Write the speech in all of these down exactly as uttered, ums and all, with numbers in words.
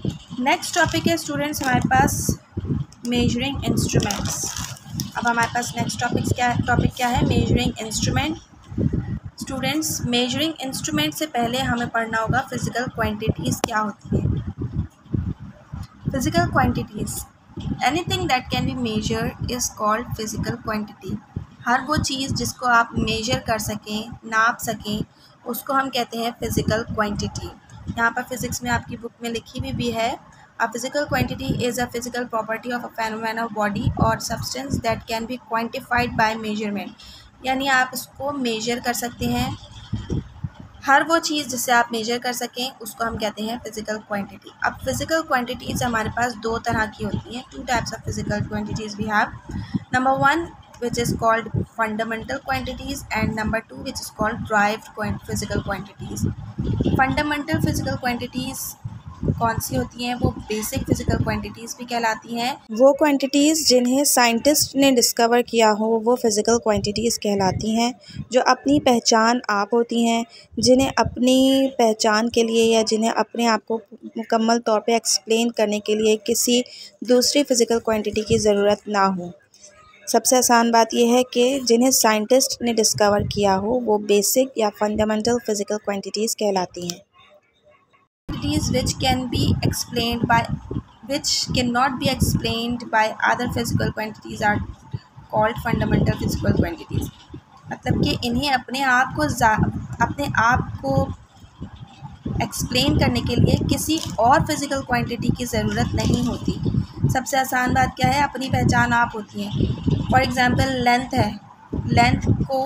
Next topic है students हमारे पास measuring instruments. अब हमारे पास नेक्स्ट टॉपिक क्या टॉपिक क्या है, measuring instrument. Students measuring instrument से पहले हमें पढ़ना होगा फिज़िकल क्वांटिटीज़ क्या होती है। Physical quantities, anything that can be measured is called physical quantity. हर वो चीज़ जिसको आप मेजर कर सकें, नाप सकें, उसको हम कहते हैं फिज़िकल क्वांटिटी। यहाँ पर फिज़िक्स में आपकी बुक में लिखी भी, भी है, a physical quantity is a physical property of a phenomena of body और substance that can be quantified by measurement. यानी आप इसको मेजर कर सकते हैं, हर वो चीज़ जिसे आप मेजर कर सकें उसको हम कहते हैं फिज़िकल क्वांटिटी। अब फिज़िकल क्वांटिटीज़ हमारे पास दो तरह की होती हैं, two types of physical quantities we have. Number one which is called fundamental quantities and number two which is called derived physical quantities. Fundamental physical quantities कौन सी होती हैं, वो बेसिक फिज़िकल क्वांटिटीज़ भी कहलाती हैं। वो क्वांटिटीज़ जिन्हें साइंटिस्ट ने डिस्कवर किया हो वो फिज़िकल क्वांटिटीज़ कहलाती हैं, जो अपनी पहचान आप होती हैं, जिन्हें अपनी पहचान के लिए या जिन्हें अपने आप को मुकम्मल तौर पे एक्सप्लेन करने के लिए किसी दूसरी फ़िज़िकल क्वांटिटी की ज़रूरत ना हो। सबसे आसान बात यह है कि जिन्हें साइंटिस्ट ने डिस्कवर किया हो वो बेसिक या फंडामेंटल फिज़िकल क्वांटिटीज़ कहलाती हैं। Quantities which can be explained by which can not be explained by other physical quantities are called fundamental physical quantities. मतलब कि इन्हें अपने आप को अपने आप को एक्सप्लेन करने के लिए किसी और फिज़िकल क्वांटिटी की ज़रूरत नहीं होती। सबसे आसान बात क्या है, अपनी पहचान आप होती हैं। फॉर एग्ज़ाम्पल लेंथ है, लेंथ को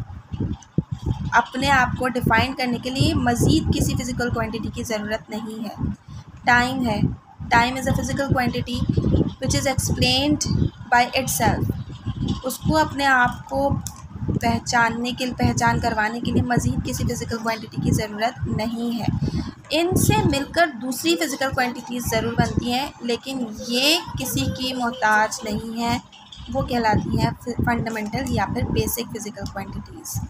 अपने आप को डिफ़ाइन करने के लिए मज़ीद किसी फ़िज़िकल क्वांटिटी की ज़रूरत नहीं है। टाइम है, time is a physical quantity which is explained by itself. उसको अपने आप को पहचानने के पहचान करवाने के लिए मज़ीद किसी फ़िज़िकल क्वांटिटी की ज़रूरत नहीं है। इनसे मिलकर दूसरी फ़िज़िकल क्वांटिटीज़ ज़रूर बनती हैं, लेकिन ये किसी की मोहताज नहीं है, वो कहलाती हैं फंडामेंटल या फिर बेसिक फ़िज़िकल क्वांटिटीज़।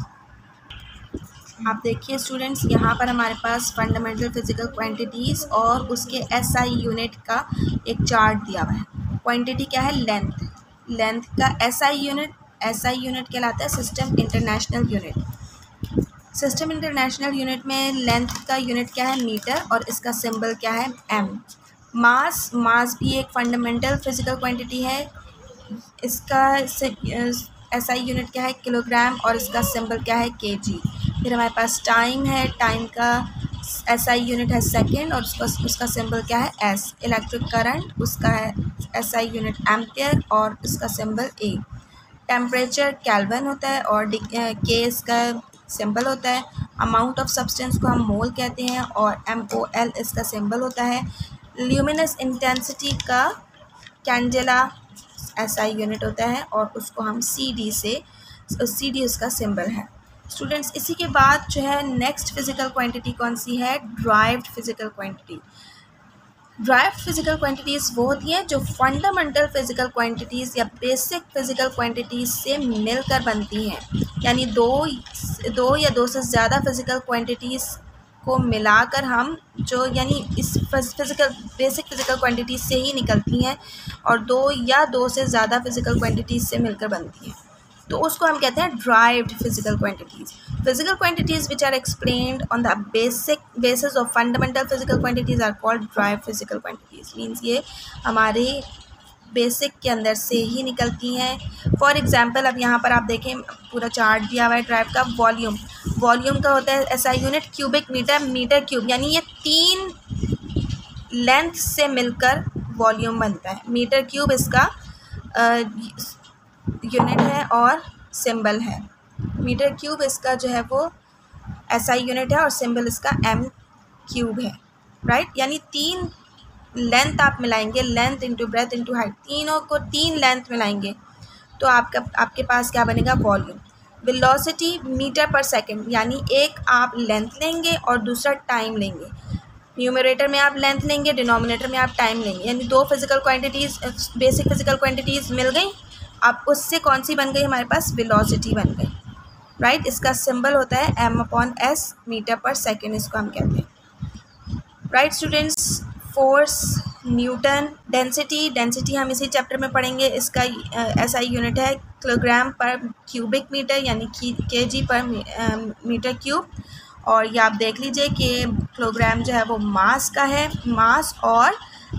आप देखिए स्टूडेंट्स, यहाँ पर हमारे पास फंडामेंटल फ़िज़िकल क्वांटिटीज़ और उसके एसआई यूनिट का एक चार्ट दिया हुआ है। क्वांटिटी क्या है, लेंथ। लेंथ का एसआई यूनिट एसआई यूनिट कहलाता है system international unit. System international unit में लेंथ का यूनिट क्या है, मीटर, और इसका सिंबल क्या है, एम। मास मास भी एक फंडामेंटल फिज़िकल क्वांटिटी है, इसका एसआई यूनिट क्या है, किलोग्राम, और इसका सिंबल क्या है, केजी। फिर हमारे पास टाइम है, टाइम का एसआई यूनिट है सेकेंड, और उसका उसका सिंबल क्या है, एस। इलेक्ट्रिक करंट, उसका है एसआई यूनिट एम्पियर, और उसका सिंबल ए। टेम्परेचर केल्विन होता है और के इसका सिंबल होता है। अमाउंट ऑफ सब्सटेंस को हम मोल कहते हैं और एम ओ एल इसका सिंबल होता है। ल्यूमिनस इंटेंसिटी का कैंडेला एसआई यूनिट होता है और उसको हम सी डी से सी डी उसका सिंबल है। स्टूडेंट्स, इसी के बाद जो है नेक्स्ट फिज़िकल क्वांटिटी कौन सी है, derived physical quantity. Derived physical quantities वो होती हैं जो फंडामेंटल फिज़िकल क्वांटिटीज़ या बेसिक फिज़िकल क्वांटिटीज़ से मिलकर बनती हैं। यानी दो दो या दो से ज़्यादा फिज़िकल क्वांटिटीज़ को मिलाकर हम जो यानी इस फिज़िकल बेसिक फिज़िकल क्वांटिटीज़ से ही निकलती हैं और दो या दो से ज़्यादा फिज़िकल क्वांटिटीज़ से मिलकर बनती हैं, तो उसको हम कहते हैं derived physical quantities. Physical quantities which are explained on the basic basis of fundamental physical quantities are called derived physical quantities. Means ये हमारे बेसिक के अंदर से ही निकलती हैं। फॉर एग्जांपल, अब यहाँ पर आप देखें पूरा चार्ट दिया हुआ है ड्राइव का। वॉल्यूम वॉल्यूम का होता है SI unit cubic metre, metre cube, यानी ये तीन लेंथ से मिलकर वॉल्यूम बनता है। मीटर क्यूब इसका यूनिट है और सिंबल है। मीटर क्यूब इसका जो है वो एसआई यूनिट है और सिंबल इसका एम क्यूब है, राइट। यानी तीन लेंथ आप मिलाएंगे, length into breadth into height, तीनों को तीन लेंथ मिलाएंगे तो आपका आपके पास क्या बनेगा, वॉल्यूम। वेलोसिटी मीटर पर सेकंड, यानी एक आप लेंथ लेंगे और दूसरा टाइम लेंगे। न्यूमरेटर में आप लेंथ लेंगे, डिनोमिनेटर में आप टाइम लेंगे, यानी दो physical quantities basic physical quantities मिल गई। अब उससे कौन सी बन गई, हमारे पास वेलोसिटी बन गई, राइट। इसका सिंबल होता है एम अपॉन एस, मीटर पर सेकेंड इसको हम कहते हैं, right. Students, force newton, density density हम इसी चैप्टर में पढ़ेंगे, इसका एस आई यूनिट है किलोग्राम पर क्यूबिक मीटर यानी के जी पर मीटर क्यूब। और ये आप देख लीजिए कि किलोग्राम जो है वो मास का है, मास और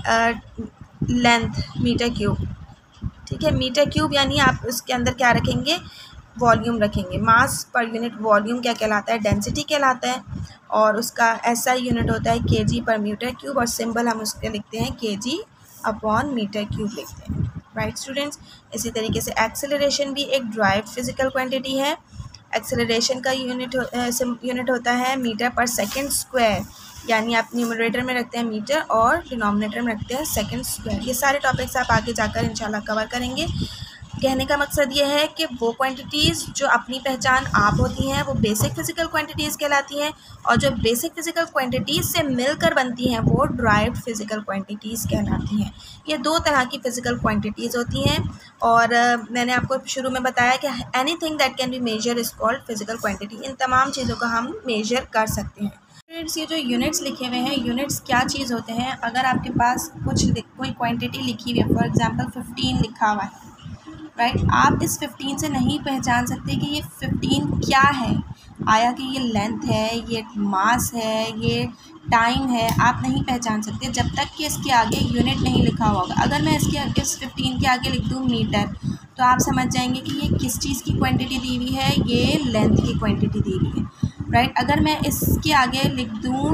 लेंथ मीटर क्यूब, ठीक है। मीटर क्यूब यानी आप उसके अंदर क्या रखेंगे, वॉल्यूम रखेंगे। मास पर यूनिट वॉल्यूम क्या कहलाता है, डेंसिटी कहलाता है। और उसका एसआई यूनिट होता है केजी पर मीटर क्यूब, और सिंबल हम उसके लिखते हैं केजी अपॉन मीटर क्यूब लिखते हैं, राइट स्टूडेंट्स। इसी तरीके से एक्सेलरेशन भी एक ड्राइव्ड फिजिकल क्वांटिटी है। एक्सेलरेशन का यूनिट यूनिट होता है मीटर पर सेकेंड स्क्वायर, यानी आप न्यूमरेटर में रखते हैं मीटर और डिनोमिनेटर में रखते हैं सेकंड स्क्वायर। ये सारे टॉपिक्स आप आगे जाकर इंशाल्लाह कवर करेंगे। कहने का मकसद ये है कि वो क्वांटिटीज़ जो अपनी पहचान आप होती हैं वो बेसिक फ़िज़िकल क्वांटिटीज़ कहलाती हैं, और जो बेसिक फ़िज़िकल क्वांटिटीज़ से मिलकर बनती हैं वो ड्राइव्ड फ़िज़िकल क्वांटिटीज़ कहलाती हैं। ये दो तरह की फ़िज़िकल क्वांटिटीज़ होती हैं, और uh, मैंने आपको शुरू में बताया कि anything that can be measure is called physical quantity. इन तमाम चीज़ों को हम मेजर कर सकते हैं। यूनिट्स, ये जो यूनिट्स लिखे हुए हैं, यूनिट्स क्या चीज़ होते हैं। अगर आपके पास कुछ कोई क्वांटिटी लिखी हुई है, फॉर एग्जांपल फिफ्टीन लिखा हुआ है, राइट right? आप इस फिफ्टीन से नहीं पहचान सकते कि ये फिफ्टीन क्या है, आया कि ये लेंथ है, ये मास है, ये टाइम है, आप नहीं पहचान सकते जब तक कि इसके आगे यूनिट नहीं लिखा हुआ होगा। अगर मैं इसके इस फिफ्टीन के आगे लिख दूँ मीटर, तो आप समझ जाएंगे कि ये किस चीज़ की क्वांटिटी दी हुई है, ये लेंथ की क्वांटिटी दी हुई है, राइट right? अगर मैं इसके आगे लिख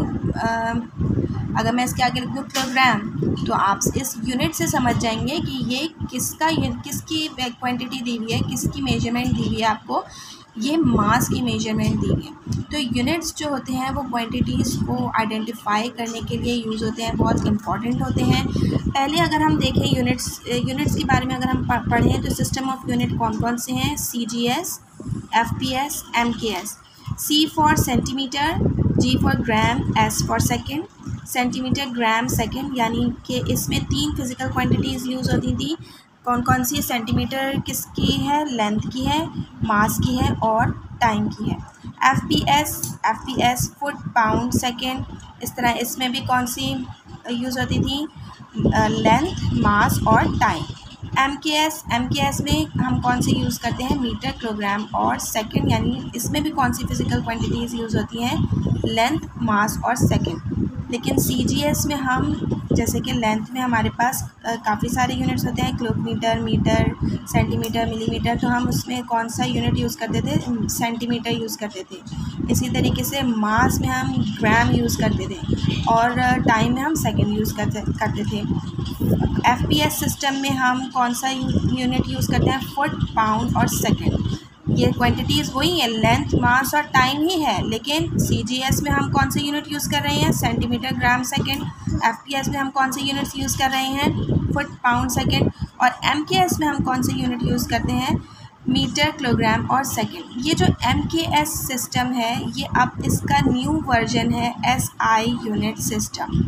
दूँ अगर मैं इसके आगे लिख दूँ किलोग्राम, तो आप इस यूनिट से समझ जाएंगे कि ये किसका किसकी क्वांटिटी दी हुई है, किसकी मेजरमेंट दी हुई है आपको, ये मास की मेजरमेंट दी हुई है। तो यूनिट्स जो होते हैं वो क्वांटिटीज़ को आइडेंटिफाई करने के लिए यूज़ होते हैं, बहुत इंपॉर्टेंट होते हैं। पहले अगर हम देखें यूनिट्स यूनिट्स के बारे में अगर हम पढ़ें तो सिस्टम ऑफ यूनिट कौन कौन से हैं, C G S, F P S, M K S. C for centimetre, G for gram, S for second. Centimetre, gram, second, यानी कि इसमें तीन फिज़िकल क्वांटिटीज़ यूज़ होती थी। कौन कौन सी, सेंटीमीटर किसकी है, लेंथ की है, मास की है और टाइम की है। F P S, F P S foot, pound, second. इस तरह इसमें भी कौन सी यूज़ होती थी, लेंथ, मास और time. M K S, M K S में हम कौन सी यूज़ करते हैं, मीटर, किलोग्राम और सेकेंड, यानी इसमें भी कौन सी फिज़िकल क्वांटिटीज़ यूज़ होती हैं, लेंथ, मास और सेकेंड। लेकिन सी जी एस में हम, जैसे कि लेंथ में हमारे पास काफ़ी सारे यूनिट्स होते हैं, किलोमीटर, मीटर, सेंटीमीटर, मिलीमीटर, तो हम उसमें कौन सा यूनिट यूज़ करते थे, सेंटीमीटर यूज़ करते थे। इसी तरीके से मास में हम ग्राम यूज़ करते थे, और टाइम में हम सेकेंड यूज़ करते करते थे। एफ पी एस सिस्टम में हम कौन सा यूनिट यूज़ करते हैं, फुट, पाउंड और सेकेंड। ये क्वांटिटीज़ वही है, लेंथ, मास और टाइम ही है, लेकिन सी जी एस में हम कौन से यूनिट यूज़ कर रहे हैं, centimetre, gram, second. F P S में हम कौन से यूनिट्स यूज़ कर रहे हैं, फुट, पाउंड, सेकेंड। और एम के एस में हम कौन से यूनिट यूज़ करते हैं, मीटर, किलोग्राम और सेकेंड। ये जो एम के एस सिस्टम है, ये अब इसका न्यू वर्जन है S I unit system,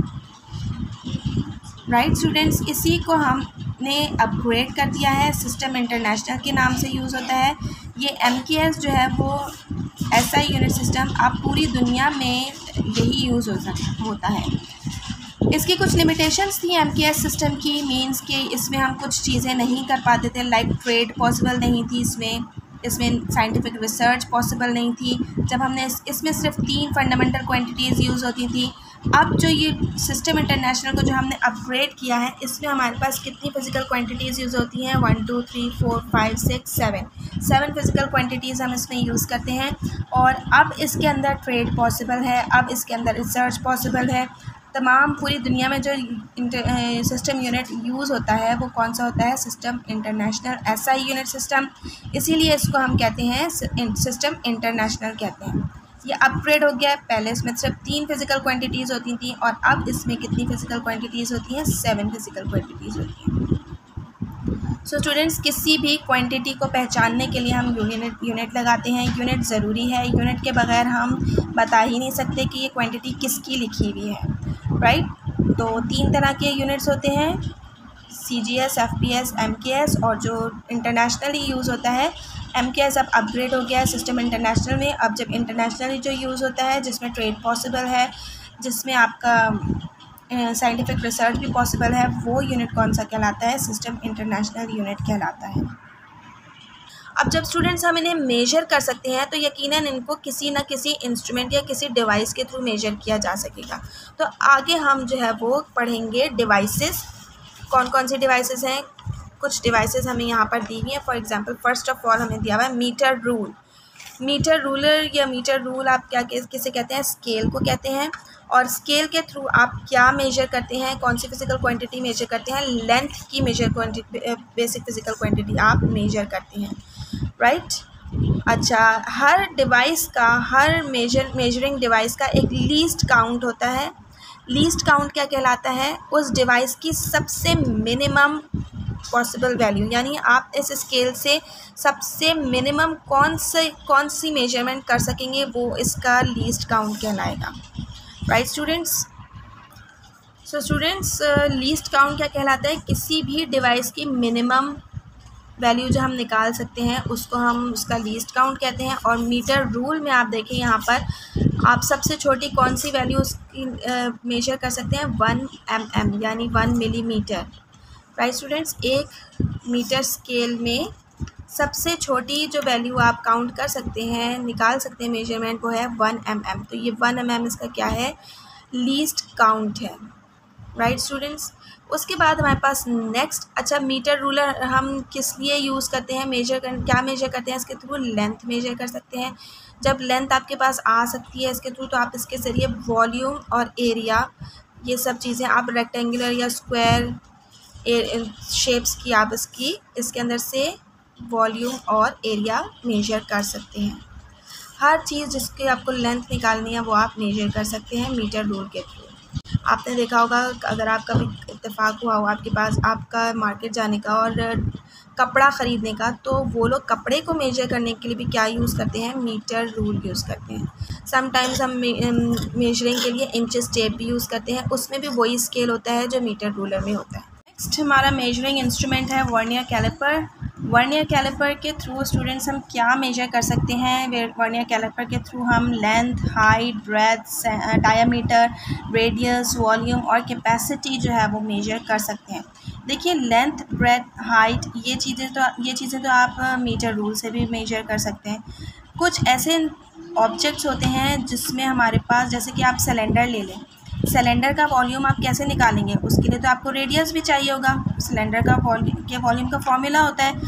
right students. इसी को हमने अपग्रेड कर दिया है, सिस्टम इंटरनेशनल के नाम से यूज़ होता है। ये एम के एस जो है वो एस आई यूनिट सिस्टम अब पूरी दुनिया में यही यूज़ हो सकता होता है। इसकी कुछ लिमिटेशंस थी एम के एस सिस्टम की, मींस कि इसमें हम कुछ चीज़ें नहीं कर पाते थे, लाइक ट्रेड पॉसिबल नहीं थी इसमें इसमें साइंटिफिक रिसर्च पॉसिबल नहीं थी। जब हमने इस, इसमें सिर्फ तीन फंडामेंटल क्वांटिटीज़ यूज़ होती थी। अब जो ये सिस्टम इंटरनेशनल को जो हमने अपग्रेड किया है, इसमें हमारे पास कितनी फिज़िकल क्वांटिटीज़ यूज़ होती हैं, one two three four five six seven seven physical quantities हम इसमें यूज़ करते हैं। और अब इसके अंदर ट्रेड पॉसिबल है, अब इसके अंदर रिसर्च पॉसिबल है। तमाम पूरी दुनिया में जो सिस्टम यूनिट यूज़ होता है वो कौन सा होता है, system international S I unit system. इसीलिए इसको हम कहते हैं सिस्टम इंटरनेशनल कहते हैं। ये अपग्रेड हो गया है, पहले इसमें सिर्फ तीन फिज़िकल क्वांटिटीज़ होती थी और अब इसमें कितनी फ़िज़िकल क्वांटिटीज़ होती हैं, सेवन फिज़िकल क्वांटिटीज़ होती हैं। सो स्टूडेंट्स, किसी भी क्वांटिटी को पहचानने के लिए हम यूनिट यूनिट लगाते हैं। यूनिट ज़रूरी है, यूनिट के बगैर हम बता ही नहीं सकते कि ये क्वांटिटी किसकी लिखी हुई है, राइट। तो तीन तरह के यूनिट्स होते हैं, C G S, F P S, M K S, और जो इंटरनेशनली यूज़ होता है एम के एस अब अपग्रेड हो गया है सिस्टम इंटरनेशनल में। अब जब इंटरनेशनली जो यूज़ होता है जिसमें ट्रेड पॉसिबल है, जिसमें आपका साइंटिफिक रिसर्च भी पॉसिबल है, वो यूनिट कौन सा कहलाता है? सिस्टम इंटरनेशनल यूनिट कहलाता है। अब जब स्टूडेंट्स हम इन्हें मेजर कर सकते हैं तो यकीनन इनको किसी न किसी इंस्ट्रूमेंट या किसी डिवाइस के थ्रू मेजर किया जा सकेगा। तो आगे हम जो है वो पढ़ेंगे डिवाइसेस, कौन कौन सी डिवाइसेस हैं। कुछ डिवाइसेस हमें यहाँ पर दी हुई हैं। For example first of all हमें दिया हुआ है मीटर रूल। मीटर रूलर या मीटर रूल आप क्या किसे कहते हैं? स्केल को कहते हैं। और स्केल के थ्रू आप क्या मेजर करते हैं? कौन सी फिजिकल क्वांटिटी मेजर करते हैं? लेंथ की measure quantity, basic physical quantity आप मेजर करते हैं, राइट। अच्छा, हर डिवाइस का, हर मेजर मेजरिंग डिवाइस का एक लीस्ट काउंट होता है। लीस्ट काउंट क्या कहलाता है? उस डिवाइस की सबसे मिनिमम पॉसिबल वैल्यू, यानी आप इस स्केल से सबसे मिनिमम कौन से कौन सी मेजरमेंट कर सकेंगे, वो इसका लीस्ट काउंट कहलाएगा, right students. So students, least count क्या कहलाता है? किसी भी डिवाइस की मिनिमम वैल्यू जो हम निकाल सकते हैं उसको हम उसका लीस्ट काउंट कहते हैं। और मीटर रूल में आप देखें यहाँ पर आप सबसे छोटी कौन सी वैल्यू उसकी मेजर कर सकते हैं? वन एम एम यानी वन मिलीमीटर, राइट स्टूडेंट्स। एक मीटर स्केल में सबसे छोटी जो वैल्यू आप काउंट कर सकते हैं, निकाल सकते हैं मेजरमेंट, वो है वन एम एम। तो ये वन एम एम इसका क्या है? लीस्ट काउंट है, राइट स्टूडेंट्स। उसके बाद हमारे पास नेक्स्ट, अच्छा मीटर रूलर हम किस लिए यूज़ करते हैं? मेजर कर क्या मेजर करते हैं इसके थ्रू? लेंथ मेजर कर सकते हैं। जब लेंथ आपके पास आ सकती है इसके थ्रू तो आप इसके ज़रिए वॉल्यूम और एरिया, ये सब चीज़ें आप रेक्टेंगुलर या स्क्वायर शेप्स की आप इसकी इसके अंदर से वॉल्यूम और एरिया मेजर कर सकते हैं। हर चीज़ जिसकी आपको लेंथ निकालनी है वो आप मेजर कर सकते हैं मीटर रूल के थ्रू। आपने देखा होगा, अगर आपका भी इत्तेफाक हुआ हो आपके पास आपका मार्केट जाने का और कपड़ा ख़रीदने का, तो वो लोग कपड़े को मेजर करने के लिए भी क्या यूज़ करते हैं? मीटर रूल यूज़ करते हैं। समटाइम्स हम मेजरिंग के लिए इंचेस टेप भी यूज़ करते हैं, उसमें भी वही स्केल होता है जो मीटर रूलर में होता है। नेक्स्ट हमारा मेजरिंग इंस्ट्रूमेंट है वर्नियर कैलिपर। वर्नियर कैलिपर के थ्रू स्टूडेंट्स हम क्या मेजर कर सकते हैं? वर्नियर कैलिपर के थ्रू हम length, height, breadth, diameter, radius, volume और कैपेसिटी जो है वो मेजर कर सकते हैं। देखिए, लेंथ, ब्रेड्थ, हाइट, ये चीज़ें तो ये चीज़ें तो आप मीटर रूल से भी मेजर कर सकते हैं। कुछ ऐसे ऑब्जेक्ट्स होते हैं जिसमें हमारे पास, जैसे कि आप सिलेंडर ले लें, सिलेंडर का वॉल्यूम आप कैसे निकालेंगे? उसके लिए तो आपको रेडियस भी चाहिए होगा। सिलेंडर का वॉल्यूम के वॉल्यूम का फॉर्मूला होता है,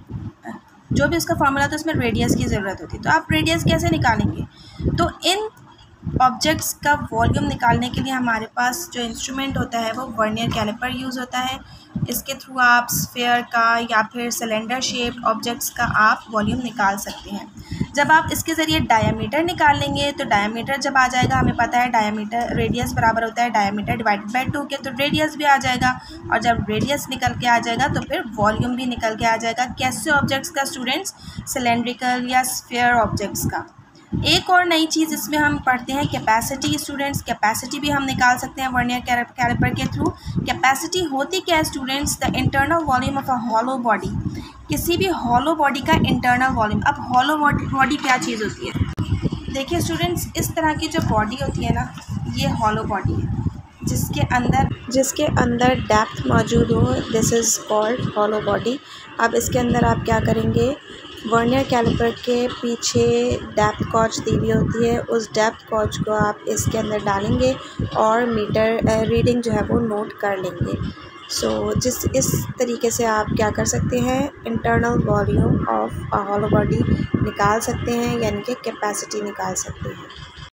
जो भी उसका फॉर्मूला होता है उसमें रेडियस की ज़रूरत होती है। तो आप रेडियस कैसे निकालेंगे? तो इन ऑब्जेक्ट्स का वॉल्यूम निकालने के लिए हमारे पास जो इंस्ट्रूमेंट होता है वो वर्नियर कैलिपर यूज़ होता है। इसके थ्रू आप स्फीयर का या फिर सिलेंडर शेप्ड ऑब्जेक्ट्स का आप वॉल्यूम निकाल सकते हैं। जब आप इसके ज़रिए डायामीटर निकाल लेंगे तो डायामीटर जब आ जाएगा, हमें पता है डायामीटर रेडियस बराबर होता है डायामीटर डिवाइडेड बाय टू के, तो रेडियस भी आ जाएगा। और जब रेडियस निकल के आ जाएगा तो फिर वॉल्यूम भी निकल के आ जाएगा। कैसे ऑब्जेक्ट्स का स्टूडेंट्स? सिलेंड्रिकल या स्फीयर ऑब्जेक्ट्स का। एक और नई चीज़ इसमें हम पढ़ते हैं कैपेसिटी। स्टूडेंट्स, कैपेसिटी भी हम निकाल सकते हैं वर्नियर कैलिपर के थ्रू। कैपेसिटी होती क्या है students? The internal volume of a hollow body. किसी भी हॉलो बॉडी का इंटरनल वॉल्यूम। अब हॉलो बॉडी क्या चीज़ होती है? देखिए स्टूडेंट्स, इस तरह की जो बॉडी होती है ना, ये हॉलो बॉडी है, जिसके अंदर जिसके अंदर डेप्थ मौजूद हो, this is called hollow body. अब इसके अंदर आप क्या करेंगे? वर्नियर कैलिपर के पीछे डेप्थ गॉज दी हुई होती है, उस डेप्थ गॉज को आप इसके अंदर डालेंगे और मीटर रीडिंग जो है वो नोट कर लेंगे। सो so, जिस इस तरीके से आप क्या कर सकते हैं? Internal volume of a hollow body निकाल सकते हैं, यानी कि कैपेसिटी निकाल सकते हैं,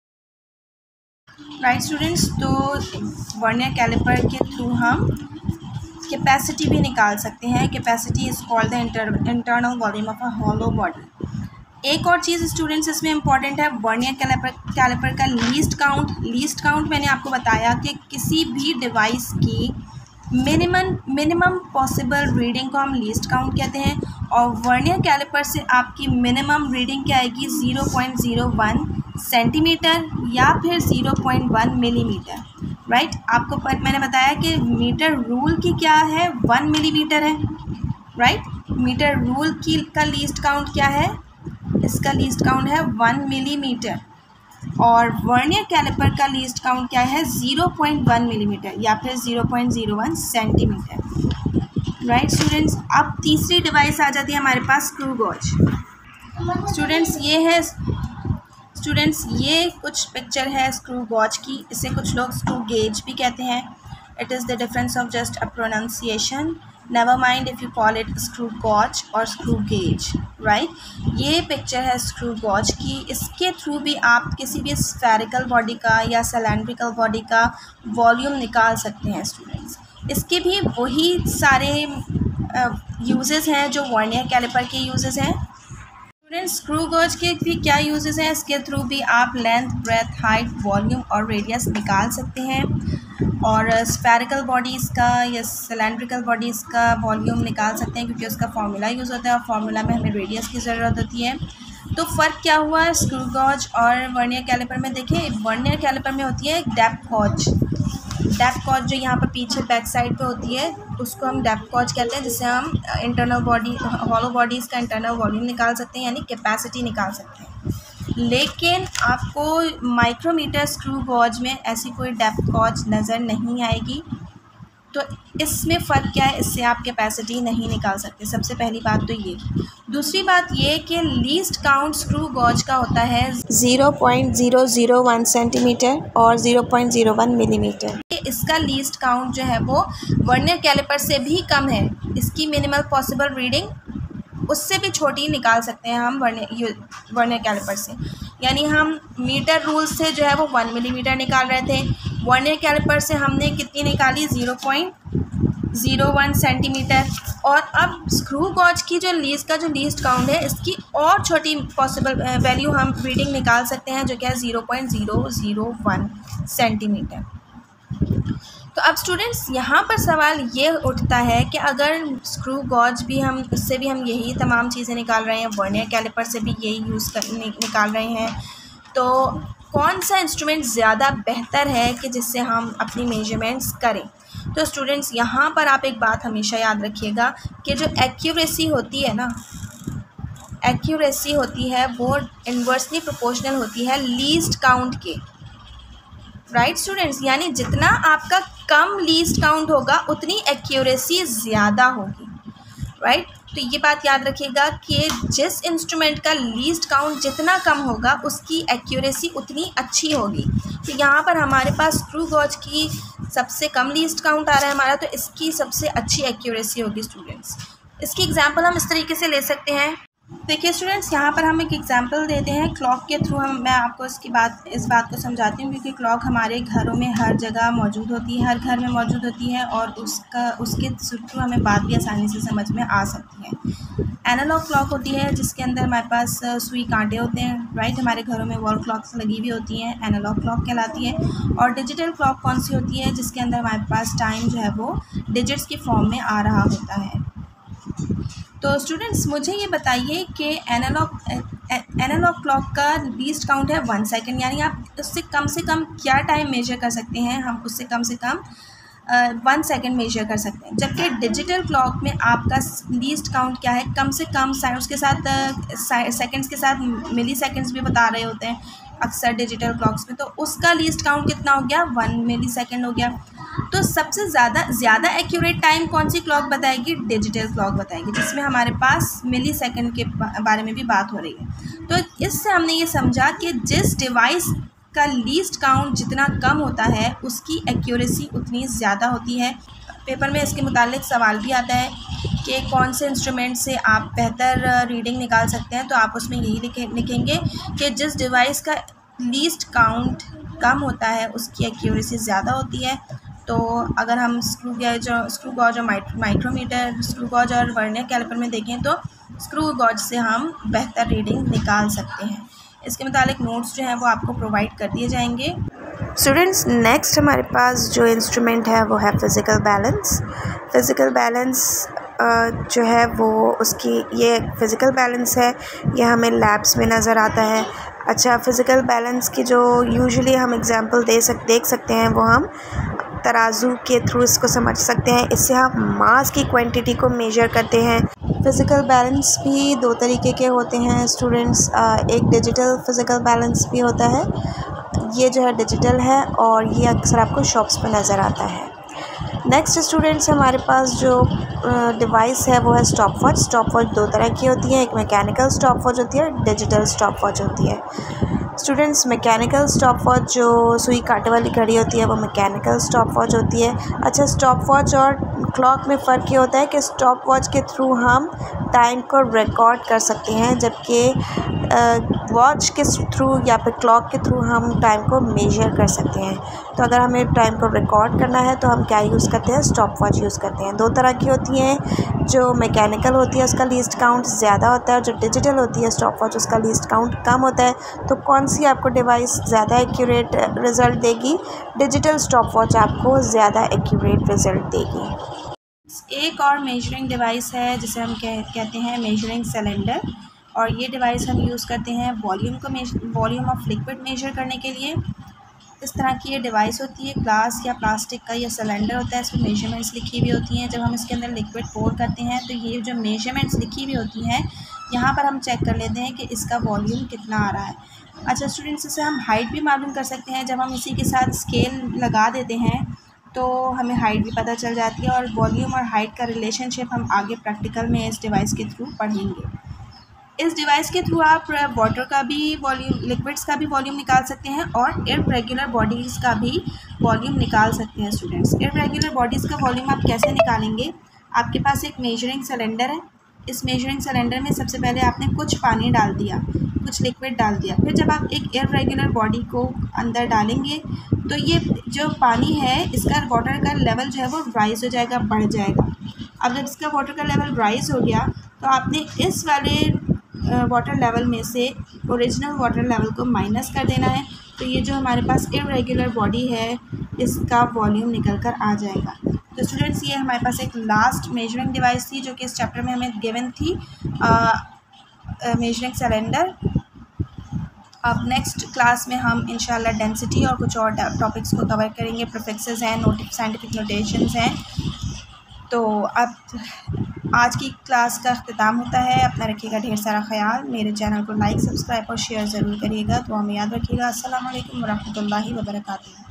राइट स्टूडेंट्स। तो वर्नियर कैलिपर के थ्रू हम कैपेसिटी भी निकाल सकते हैं। Capacity is called the internal volume of a hollow body. एक और चीज़ स्टूडेंट्स इसमें इंपॉर्टेंट है, वर्नियर कैलिपर कैलिपर का लीस्ट काउंट। लीस्ट काउंट मैंने आपको बताया कि किसी भी डिवाइस की मिनिमम मिनिमम पॉसिबल रीडिंग को हम लीस्ट काउंट कहते हैं। और वर्नियर कैलिपर से आपकी मिनिमम रीडिंग क्या आएगी? Zero point zero one centimetre या फिर zero point one millimetre, right. आपको पर मैंने बताया कि मीटर रूल की क्या है? वन मिलीमीटर है, राइट। मीटर रूल की का लीस्ट काउंट क्या है? इसका लीस्ट काउंट है वन मिलीमीटर। और वर्नियर कैलिपर का लीस्ट काउंट क्या है, ज़ीरो पॉइंट वन मिलीमीटर या फिर zero point zero one centimetre. Right students, अब तीसरी डिवाइस आ जाती है हमारे पास स्क्रू गॉज। स्टूडेंट्स ये है स्टूडेंट्स ये कुछ पिक्चर है स्क्रू गॉज की, इसे कुछ लोग स्क्रू गेज भी कहते हैं। It is the difference of just a pronunciation, never mind if you call it screw gauge और स्क्रू गेज। राइट, ये पिक्चर है स्क्रू गॉज की। इसके थ्रू भी आप किसी भी स्फेरिकल बॉडी का या सिलेंड्रिकल बॉडी का वॉल्यूम निकाल सकते हैं स्टूडेंट्स। इसके भी वही सारे यूजेस uh, हैं जो वर्नियर कैलिपर के यूजेस हैं। स्टूडेंट्स स्क्रू गॉज के भी क्या यूजेस हैं, इसके थ्रू भी आप लेंथ, ब्रेथ, हाइट, वॉल्यूम और रेडियस निकाल सकते हैं। और स्फेरिकल बॉडीज़ का या सिलेंड्रिकल बॉडीज़ का वॉल्यूम निकाल सकते हैं क्योंकि उसका फार्मूला यूज़ होता है और फार्मूला में हमें रेडियस की ज़रूरत होती है। तो फ़र्क क्या हुआ है स्क्रू गॉज और वर्नियर कैलिपर में? देखिए, वर्नियर कैलिपर में होती है डेप्थ गॉज। डेप्थ गॉज जो यहाँ पर पीछे बैक साइड पे होती है उसको हम डेप्थ गॉज कहते हैं, जिससे हम इंटरनल बॉडी हॉलो बॉडीज़ का इंटरनल वॉल्यूम निकाल सकते हैं, यानी कैपेसिटी निकाल सकते हैं। लेकिन आपको माइक्रोमीटर स्क्रू गॉज में ऐसी कोई डेप्थ गॉज नज़र नहीं आएगी। तो इसमें फ़र्क क्या है, इससे आप कैपेसिटी नहीं निकाल सकते। सबसे पहली बात तो ये। दूसरी बात ये कि लीस्ट काउंट स्क्रू गॉज का होता है zero point zero zero one centimetre और zero point zero one millimetre. इसका लीस्ट काउंट जो है वो वर्नियर कैलिपर से भी कम है। इसकी मिनिमल पॉसिबल रीडिंग उससे भी छोटी निकाल सकते हैं हम वर्नियर वर्नियर कैलिपर से। यानी हम मीटर रूल से जो है वो वन मिलीमीटर निकाल रहे थे, वर्नियर कैलिपर से हमने कितनी निकाली, zero point zero one centimetre. और अब स्क्रू गॉज की जो लीस्ट का जो लीस्ट काउंट है, इसकी और छोटी पॉसिबल वैल्यू हम रीडिंग निकाल सकते हैं, जो क्या है zero point zero zero one centimetre. तो अब स्टूडेंट्स यहाँ पर सवाल ये उठता है कि अगर स्क्रू गॉज भी हम उससे भी हम यही तमाम चीज़ें निकाल रहे हैं, वर्नियर कैलिपर से भी यही यूज़ कर नि, निकाल रहे हैं, तो कौन सा इंस्ट्रूमेंट ज़्यादा बेहतर है कि जिससे हम अपनी मेजरमेंट्स करें? तो स्टूडेंट्स यहाँ पर आप एक बात हमेशा याद रखिएगा कि जो एक्यूरेसी होती है ना, एक्यूरेसी होती है वो इन्वर्सली प्रोपोर्शनल होती है लीस्ट काउंट के। राइट स्टूडेंट्स, यानी जितना आपका कम लीस्ट काउंट होगा उतनी एक्यूरेसी ज़्यादा होगी। राइट, तो ये बात याद रखिएगा कि जिस इंस्ट्रूमेंट का लीस्ट काउंट जितना कम होगा उसकी एक्यूरेसी उतनी अच्छी होगी। तो यहाँ पर हमारे पास स्क्रू गॉज की सबसे कम लीस्ट काउंट आ रहा है हमारा, तो इसकी सबसे अच्छी एक्यूरेसी होगी स्टूडेंट्स। इसकी एग्जांपल हम इस तरीके से ले सकते हैं। देखिए स्टूडेंट्स, यहाँ पर हम एक एग्जांपल देते हैं क्लॉक के थ्रू। हम मैं आपको इसकी बात इस बात को समझाती हूँ क्योंकि क्लॉक हमारे घरों में हर जगह मौजूद होती है, हर घर में मौजूद होती है और उसका उसके थ्रू हमें बात भी आसानी से समझ में आ सकती है। एनालॉग क्लॉक होती है जिसके अंदर हमारे पास सुई कांटे होते हैं। राइट, हमारे घरों में वॉल क्लॉक्स लगी हुई होती हैं, एनालॉग क्लॉक कहलाती है। और डिजिटल क्लॉक कौन सी होती है, जिसके अंदर हमारे पास टाइम जो है वो डिजिट्स की फॉर्म में आ रहा होता है। तो स्टूडेंट्स मुझे ये बताइए कि एनालॉग एनालॉग क्लॉक का लीस्ट काउंट है वन सेकेंड, यानी आप उससे कम से कम क्या टाइम मेजर कर सकते हैं? हम उससे कम से कम वन सेकेंड मेजर कर सकते हैं। जबकि डिजिटल क्लॉक में आपका लीस्ट काउंट क्या है, कम से कम उसके साथ सेकंड्स के साथ मिली सेकंड्स भी बता रहे होते हैं अक्सर डिजिटल क्लॉक्स में। तो उसका लीस्ट काउंट कितना हो गया, वन मिली सेकेंड हो गया। तो सबसे ज़्यादा ज़्यादा एक्यूरेट टाइम कौन सी क्लॉक बताएगी? डिजिटल क्लॉक बताएगी, जिसमें हमारे पास मिली सेकेंड के बारे में भी बात हो रही है। तो इससे हमने ये समझा कि जिस डिवाइस का लीस्ट काउंट जितना कम होता है उसकी एक्यूरेसी उतनी ज़्यादा होती है। पेपर में इसके मुतालिक सवाल भी आता है कि कौन से इंस्ट्रूमेंट से आप बेहतर रीडिंग निकाल सकते हैं, तो आप उसमें यही लिखे लिखेंगे कि जिस डिवाइस का लीस्ट काउंट कम होता है उसकी एक्यूरेसी ज़्यादा होती है। तो अगर हम स्क्रू गॉज और स्क्रू गॉज और माइक्रोमीटर स्क्रू गॉज और वर्नियर कैलिपर में देखें तो स्क्रू गॉज से हम बेहतर रीडिंग निकाल सकते हैं। इसके मुतालिक नोट्स जो हैं वो आपको प्रोवाइड कर दिए जाएंगे। स्टूडेंट्स नेक्स्ट हमारे पास जो इंस्ट्रूमेंट है वो है फ़िज़िकल बैलेंस। फ़िज़िकल बैलेंस जो है वो उसकी ये फ़िज़िकल बैलेंस है, ये हमें लैब्स में नज़र आता है। अच्छा, फ़िज़िकल बैलेंस की जो यूजुअली हम एग्जांपल दे सक देख सकते हैं वो हम तराजू के थ्रू इसको समझ सकते हैं। इससे हम मास की क्वांटिटी को मेजर करते हैं। फ़िज़िकल बैलेंस भी दो तरीके के होते हैं स्टूडेंट्स, एक डिजिटल फ़िज़िकल बैलेंस भी होता है ये जो है डिजिटल है और ये अक्सर आपको शॉप्स पर नज़र आता है। नेक्स्ट स्टूडेंट्स हमारे पास जो डिवाइस है वो है स्टॉप वॉच। स्टॉप वॉच दो तरह की होती है, एक मैकेनिकल स्टॉप वॉच होती है, डिजिटल स्टॉप वॉच होती है। स्टूडेंट्स मैकेनिकल स्टॉप वॉच जो सुई कांटे वाली घड़ी होती है वो मैकेनिकल स्टॉप वॉच होती है। अच्छा, स्टॉप वॉच और क्लॉक में फ़र्क ये होता है कि स्टॉप वॉच के थ्रू हम टाइम को रिकॉर्ड कर सकते हैं, जबकि वॉच के थ्रू या फिर क्लॉक के थ्रू हम टाइम को मेजर कर सकते हैं। तो अगर हमें टाइम को रिकॉर्ड करना है तो हम क्या यूज़ करते हैं, स्टॉप वॉच यूज़ करते हैं। दो तरह की होती हैं, जो मैकेनिकल होती है उसका लीस्ट काउंट ज़्यादा होता है और जो डिजिटल होती है स्टॉप वॉच उसका लीस्ट काउंट कम होता है। तो कौन सी आपको डिवाइस ज़्यादा एक्यूरेट रिज़ल्ट देगी? डिजिटल स्टॉप वॉच आपको ज़्यादा एक्यूरेट रिज़ल्ट देगी। एक और मेजरिंग डिवाइस है जिसे हम कह कहते हैं मेजरिंग सिलेंडर, और ये डिवाइस हम यूज़ करते हैं वॉल्यूम को मेज वॉल्यूम ऑफ लिक्विड मेजर करने के लिए। इस तरह की ये डिवाइस होती है, ग्लास या प्लास्टिक का ये सिलेंडर होता है, इसमें मेजरमेंट्स लिखी हुई होती हैं। जब हम इसके अंदर लिक्विड पोर करते हैं तो ये जो मेजरमेंट्स लिखी हुई होती हैं यहाँ पर हम चेक कर लेते हैं कि इसका वॉल्यूम कितना आ रहा है। अच्छा स्टूडेंट्स, इससे हम हाइट भी मालूम कर सकते हैं। जब हम इसी के साथ स्केल लगा देते हैं तो हमें हाइट भी पता चल जाती है, और वॉल्यूम और हाइट का रिलेशनशिप हम आगे प्रैक्टिकल में इस डिवाइस के थ्रू पढ़ेंगे। इस डिवाइस के थ्रू आप वाटर का भी वॉल्यूम, लिक्विड्स का भी वॉल्यूम निकाल सकते हैं और इर्रेगुलर बॉडीज़ का भी वॉल्यूम निकाल सकते हैं। स्टूडेंट्स, इर्रेगुलर बॉडीज़ का वॉल्यूम आप कैसे निकालेंगे? आपके पास एक मेजरिंग सिलेंडर है, इस मेजरिंग सिलेंडर में सबसे पहले आपने कुछ पानी डाल दिया, कुछ लिक्विड डाल दिया, फिर जब आप एक इर्रेगुलर बॉडी को अंदर डालेंगे तो ये जो पानी है इसका वाटर का लेवल जो है वो राइज़ हो जाएगा, बढ़ जाएगा। अब जब इसका वाटर का लेवल राइज़ हो गया तो आपने इस वाले वाटर लेवल में से ओरिजिनल वाटर लेवल को माइनस कर देना है, तो ये जो हमारे पास इर्रेगुलर बॉडी है इसका वॉल्यूम निकल कर आ जाएगा। तो स्टूडेंट्स, ये हमारे पास एक लास्ट मेजरिंग डिवाइस थी जो कि इस चैप्टर में हमें गिवन थी, मेजरिंग सिलेंडर। अब नेक्स्ट क्लास में हम इंशाल्लाह डेंसिटी और कुछ और टॉपिक्स को कवर करेंगे। प्रीफिक्सेस हैं, नोटिफ साइंटिफिक नोटेशंस हैं। तो अब आज की क्लास का अख्तिताम होता है। अपना रखिएगा ढेर सारा ख्याल। मेरे चैनल को लाइक, सब्सक्राइब और शेयर ज़रूर करिएगा। तो हमें याद रखिएगा। अस्सलाम वालेकुम वरहमतुल्लाहि वबरकातुहू।